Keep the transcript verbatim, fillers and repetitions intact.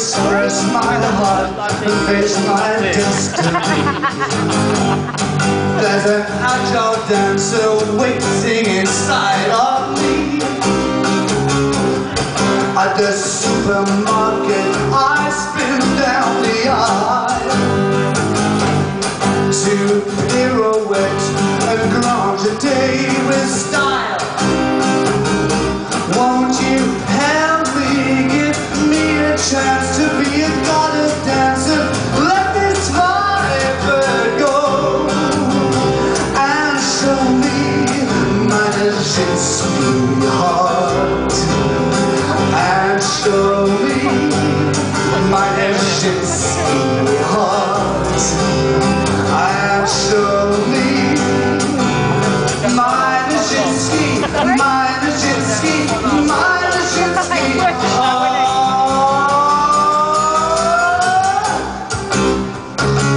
express my heart and face my destiny. There's an agile dancer waiting inside of me. At the supermarket I spin down the aisle to pirouette and grande with style.